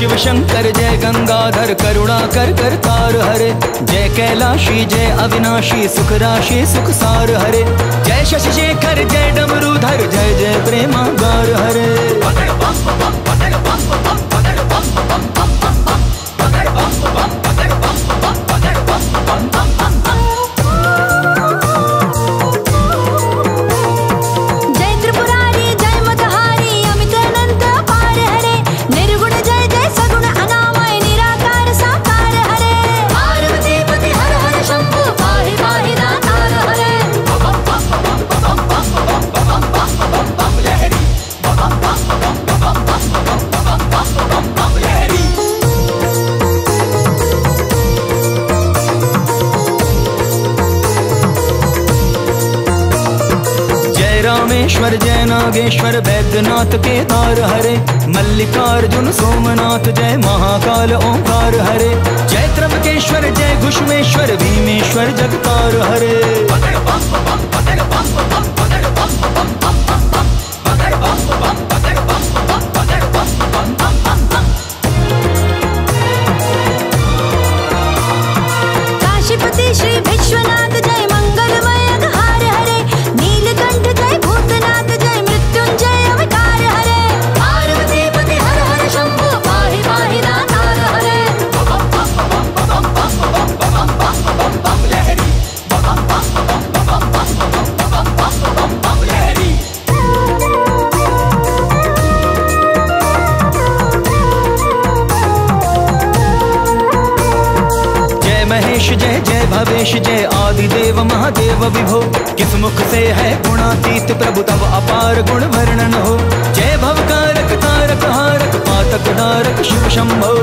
शिव शंकर जय गंगाधर करुणाकर करतार हरे। जय कैलाशी जय अविनाशी सुख राशि सुख सार हरे। जय शशि शेखर जय डमरूधर जय जय प्रेमागार हरे। रामेश्वर जय नागेश्वर वैद्यनाथ केदार हरे। मल्लिकार्जुन सोमनाथ जय महाकाल ओंकार हरे। जय त्र्यंबकेश्वर जय घुष्मेश्वर भीमेश्वर जगतार हरे। काशीपति श्री विश्वनाथ जय मंगलमय अघहार हरे। नीलकंठ जय भूतनाथ जय मृत्युंजय अवतार हरे। पार्वती पति हर हर शंभु पाहि पाहि दातार हरे। महेश जय जय भवेश जय आदिदेव महादेव विभो। किस मुख से है गुणातीत प्रभु तब अपार गुण वर्णन हो। जय भवकारक तारक हारक पातक धारक शिव शंभो।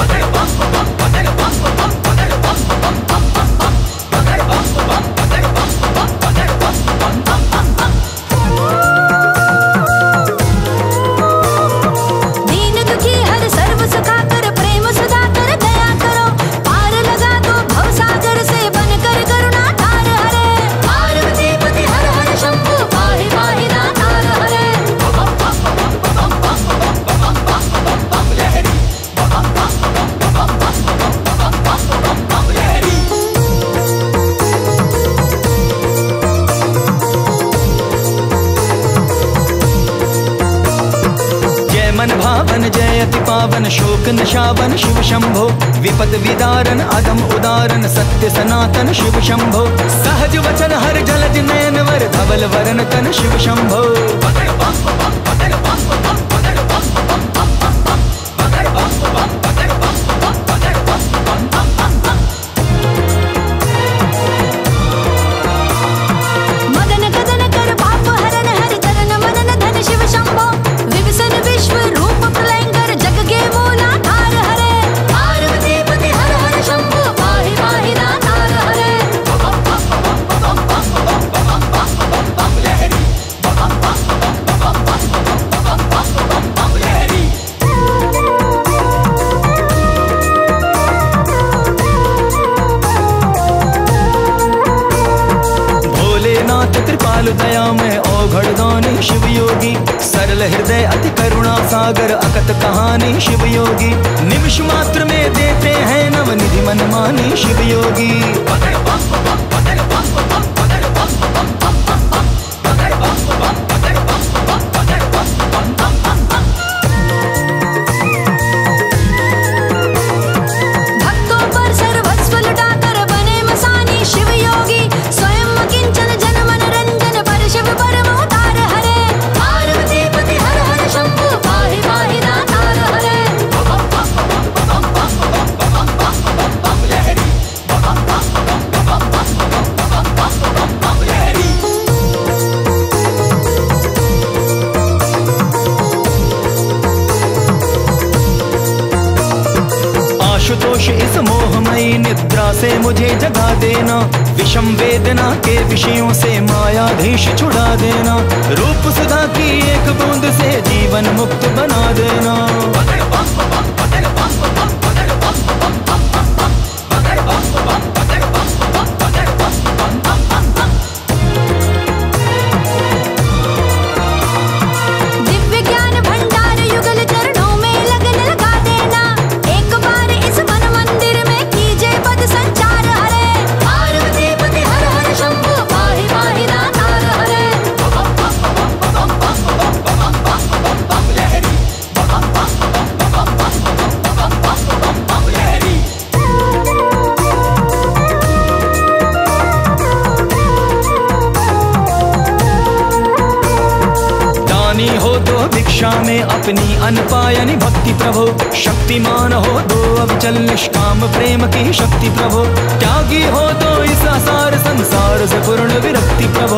भावन जय अति पावन शोक निशावन शिव शंभो। विपद विदारन अधम उदारन सत्य सनातन शिव शंभो। सहज वचन हर जलज नयन वर धवल वरन तन शिव शंभो। कृपाल दया में औघड़ दानी शिव योगी। सरल हृदय अति करुणा सागर अकत कहानी शिव योगी। निमिष मात्र में देते हैं नवनिधि मनमानी शिव योगी। आशुतोष इस मोहमयी निद्रा से मुझे जगा देना। विषम वेदना के विषयों से मायाधीश छुड़ा देना। रूप सुधा की एक बूंद से जीवन मुक्त बना देना। दिव्य ज्ञान भंडार युगल चरणों में लगन लगा देना। ज्ञानी हो तो भिक्षा में अपनी अनपायनी भक्ति प्रभो, शक्तिमान हो तो अविचल निष्काम प्रेम की शक्ति प्रभो, त्यागी हो तो इस असार संसार से पूर्ण विरक्ति प्रभो।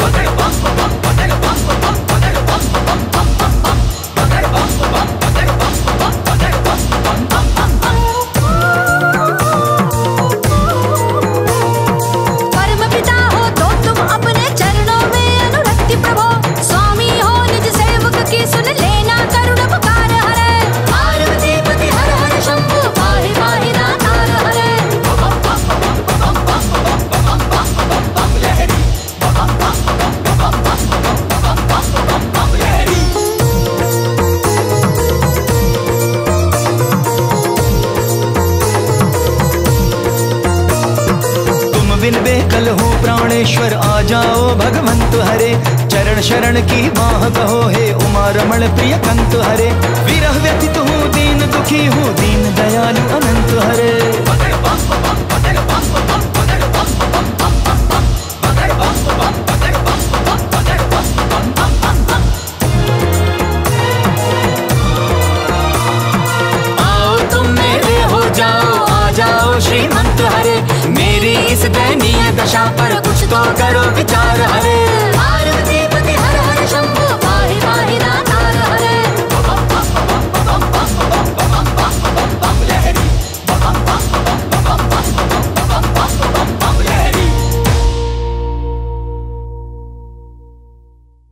बिन बेकल हो प्राणेश्वर आ जाओ भगवंत हरे, चरण शरण की बाह कहो हे उमा रमण प्रिय कंत हरे, विरह व्यथित हूँ दीन दुखी हूँ दीन दयालु अनंत हरे।